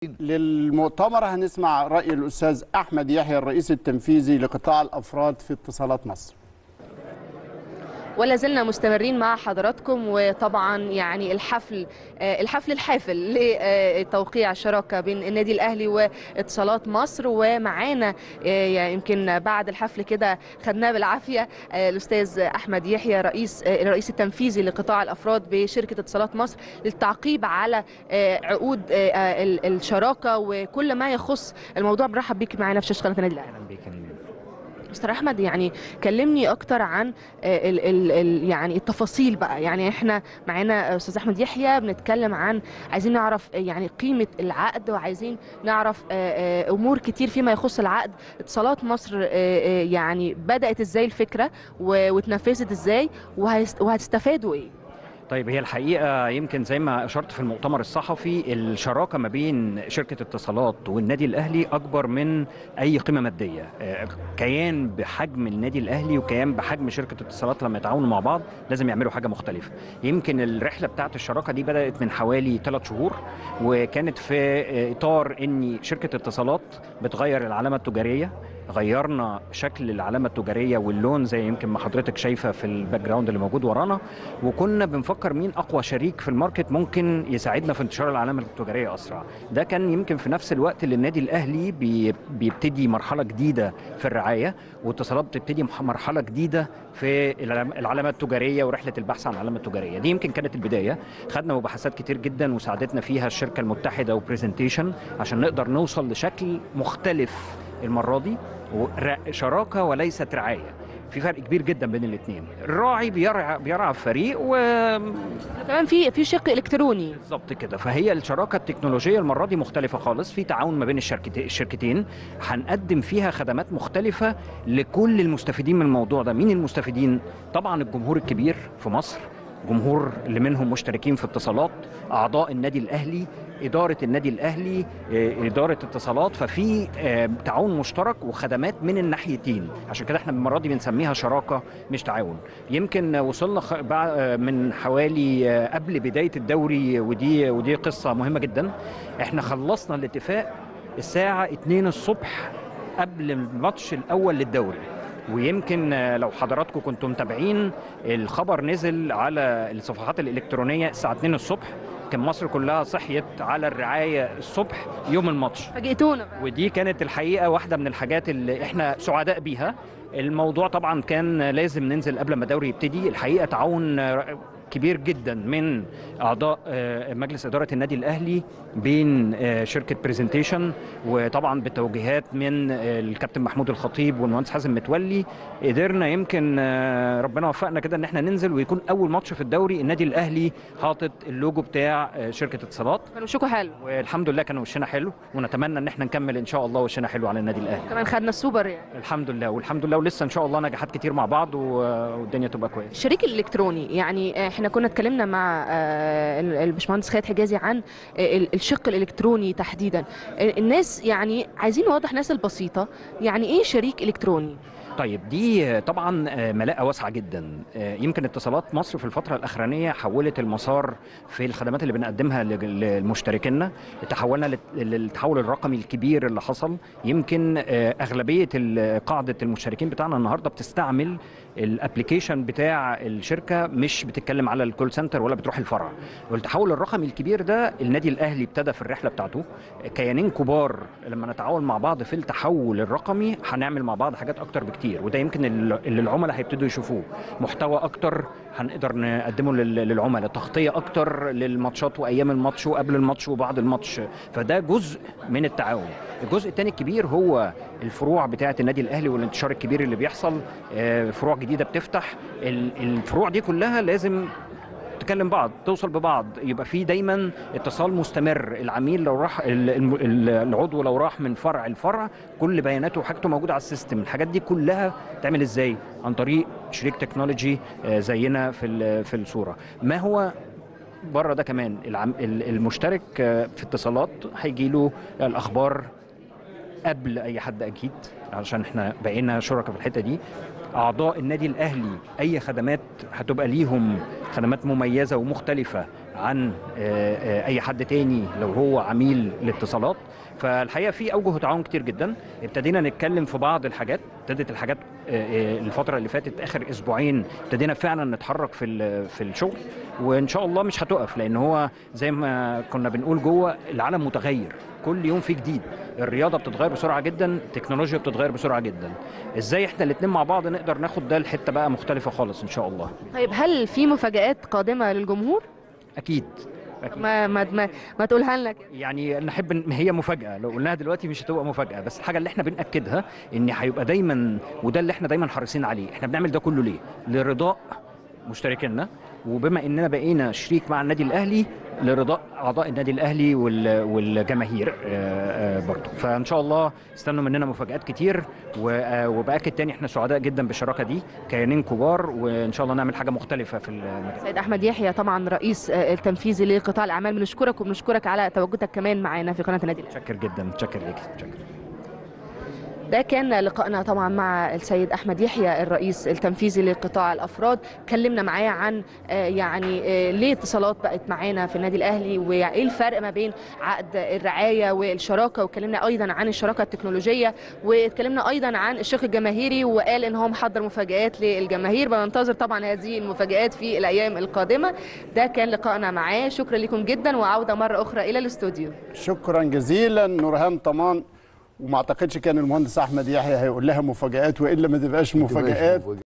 للمؤتمر هنسمع رأي الأستاذ أحمد يحيى الرئيس التنفيذي لقطاع الأفراد في اتصالات مصر. ولا زلنا مستمرين مع حضراتكم، وطبعا يعني الحفل الحافل لتوقيع الشراكه بين النادي الاهلي واتصالات مصر. ومعانا يعني يمكن بعد الحفل كده خدناه بالعافيه الاستاذ احمد يحيى الرئيس التنفيذي لقطاع الافراد بشركه اتصالات مصر للتعقيب على عقود الشراكه وكل ما يخص الموضوع. برحب بيك معانا في شاشه قناه النادي الاهلي. اهلا بيك يا نيل. مستر احمد، يعني كلمني اكتر عن يعني التفاصيل بقى. يعني احنا معانا استاذ احمد يحيى بنتكلم عن عايزين نعرف يعني قيمه العقد، وعايزين نعرف امور كتير فيما يخص العقد. اتصالات مصر يعني بدات ازاي الفكره واتنفذت ازاي وهتستفادوا ايه؟ طيب، هي الحقيقة يمكن زي ما أشرت في المؤتمر الصحفي، الشراكة ما بين شركة اتصالات والنادي الأهلي أكبر من أي قيمة مادية. كيان بحجم النادي الأهلي وكيان بحجم شركة اتصالات لما يتعاونوا مع بعض لازم يعملوا حاجة مختلفة. يمكن الرحلة بتاعت الشراكة دي بدأت من حوالي 3 شهور، وكانت في إطار أن شركة اتصالات بتغير العلامة التجارية. غيرنا شكل العلامة التجارية واللون زي يمكن ما حضرتك شايفة في الباك جراوند اللي موجود ورانا، وكنا بنفكر مين أقوى شريك في الماركت ممكن يساعدنا في انتشار العلامة التجارية أسرع. ده كان يمكن في نفس الوقت اللي النادي الأهلي بيبتدي مرحلة جديدة في الرعاية، واتصالات بتبتدي مرحلة جديدة في العلامة التجارية ورحلة البحث عن العلامة التجارية. دي يمكن كانت البداية. خدنا مباحثات كتير جدا وساعدتنا فيها الشركة المتحدة وبريزنتيشن عشان نقدر نوصل لشكل مختلف المرة دي، شراكة وليست رعاية. في فرق كبير جدا بين الاثنين. الراعي بيرعى فريق كمان في شق الكتروني. بالظبط كده. فهي الشراكه التكنولوجيه المره دي مختلفه خالص، في تعاون ما بين الشركتين. هنقدم فيها خدمات مختلفه لكل المستفيدين من الموضوع ده. مين المستفيدين؟ طبعا الجمهور الكبير في مصر، جمهور اللي منهم مشتركين في اتصالات، اعضاء النادي الاهلي، إدارة النادي الأهلي، إدارة اتصالات. ففي تعاون مشترك وخدمات من الناحيتين. عشان كده احنا المرة دي بنسميها شراكة مش تعاون. يمكن وصلنا من حوالي قبل بداية الدوري، ودي قصة مهمة جدا. احنا خلصنا الاتفاق الساعة 2 الصبح قبل الماتش الأول للدوري. ويمكن لو حضراتكم كنتم متابعين، الخبر نزل على الصفحات الإلكترونية الساعة 2 الصبح. كان مصر كلها صحيت على الرعاية الصبح يوم الماتش. فاجئتونا. ودي كانت الحقيقة واحدة من الحاجات اللي احنا سعداء بيها. الموضوع طبعا كان لازم ننزل قبل ما الدوري يبتدي. الحقيقة تعاون كبير جدا من اعضاء مجلس اداره النادي الاهلي بين شركه بريزنتيشن، وطبعا بالتوجيهات من الكابتن محمود الخطيب والمهندس حازم متولي. قدرنا يمكن ربنا وفقنا كده ان احنا ننزل ويكون اول ماتش في الدوري النادي الاهلي حاطط اللوجو بتاع شركه اتصالات. كان وشكوا حلو، والحمد لله كان وشنا حلو، ونتمنى ان احنا نكمل ان شاء الله وشنا حلو على النادي الاهلي. كمان خدنا السوبر يعني. الحمد لله والحمد لله، ولسه ان شاء الله نجاحات كتير مع بعض والدنيا تبقى كويسه. الشريك الالكتروني، يعني احنا كنا اتكلمنا مع الباشمهندس خالد حجازي عن الشق الالكتروني تحديدا. الناس يعني عايزين نوضح الناس البسيطه يعني ايه شريك الكتروني. طيب، دي طبعا ملاءة واسعة جدا. يمكن اتصالات مصر في الفترة الأخرانية حولت المسار في الخدمات اللي بنقدمها لمشتركينا. تحولنا للتحول الرقمي الكبير اللي حصل. يمكن أغلبية قاعدة المشتركين بتاعنا النهاردة بتستعمل الابليكيشن بتاع الشركة، مش بتتكلم على الكول سنتر ولا بتروح الفرع. والتحول الرقمي الكبير ده النادي الأهلي ابتدى في الرحلة بتاعته. كيانين كبار لما نتعاون مع بعض في التحول الرقمي هنعمل مع بعض حاجات أكتر بكتير، وده يمكن اللي العملاء هيبتدوا يشوفوه. محتوى أكتر هنقدر نقدمه للعملاء، تغطية أكتر للماتشات وأيام الماتش وقبل الماتش وبعد الماتش. فده جزء من التعاون. الجزء الثاني الكبير هو الفروع بتاعة النادي الأهلي والانتشار الكبير اللي بيحصل. فروع جديدة بتفتح. الفروع دي كلها لازم تكلم بعض، توصل ببعض، يبقى في دايما اتصال مستمر. العميل لو راح، العضو لو راح من فرع لفرع، كل بياناته وحاجته موجوده على السيستم. الحاجات دي كلها تعمل ازاي؟ عن طريق شريك تكنولوجي زينا في الصوره. ما هو بره ده كمان، المشترك في اتصالات هيجي له الاخبار قبل اي حد اكيد، عشان احنا بقينا شركاء في الحته دي. اعضاء النادي الاهلي اي خدمات هتبقى ليهم، خدمات مميزه ومختلفه عن اي حد تاني لو هو عميل الاتصالات. فالحقيقه في اوجه تعاون كتير جدا، ابتدينا نتكلم في بعض الحاجات، ابتدت الحاجات الفتره اللي فاتت اخر اسبوعين ابتدينا فعلا نتحرك في الشغل، وان شاء الله مش هتقف، لان هو زي ما كنا بنقول جوه العالم متغير، كل يوم في جديد، الرياضه بتتغير بسرعه جدا، التكنولوجيا بتتغير بسرعه جدا، ازاي احنا الاثنين مع بعض نقدر ناخد ده لحته بقى مختلفه خالص ان شاء الله. طيب هل في مفاجآت قادمه للجمهور؟ اكيد. ما تقولها لنا كده. يعني نحب ان هي مفاجاه، لو قلناها دلوقتي مش هتبقى مفاجاه، بس الحاجه اللي احنا بناكدها ان هيبقى دايما، وده اللي احنا دايما حريصين عليه، احنا بنعمل ده كله ليه؟ لرضاء مشتركينا، وبما اننا بقينا شريك مع النادي الاهلي لرضاء اعضاء النادي الاهلي والجماهير برضه. فان شاء الله استنوا مننا مفاجآت كتير، وباكد تاني احنا سعداء جدا بالشراكه دي، كيانين كبار، وان شاء الله نعمل حاجه مختلفه في المجال. سيد احمد يحيى طبعا رئيس التنفيذي لقطاع الاعمال، بنشكرك وبنشكرك على تواجدك كمان معانا في قناه النادي الاهلي. متشكر جدا، متشكر ليك، متشكر. ده كان لقائنا طبعا مع السيد احمد يحيى الرئيس التنفيذي لقطاع الافراد، كلمنا معاه عن يعني ليه اتصالات بقت معانا في النادي الاهلي، وايه الفرق ما بين عقد الرعايه والشراكه، وكلمنا ايضا عن الشراكه التكنولوجيه، واتكلمنا ايضا عن الشق الجماهيري، وقال ان هو محضر مفاجآت للجماهير، بننتظر طبعا هذه المفاجآت في الايام القادمه. ده كان لقائنا معاه، شكرا لكم جدا، وعوده مره اخرى الى الاستوديو. شكرا جزيلا نورهان طمان. وما اعتقدش كان المهندس احمد يحيى هيقول لها مفاجآت والا ما تبقاش مفاجآت.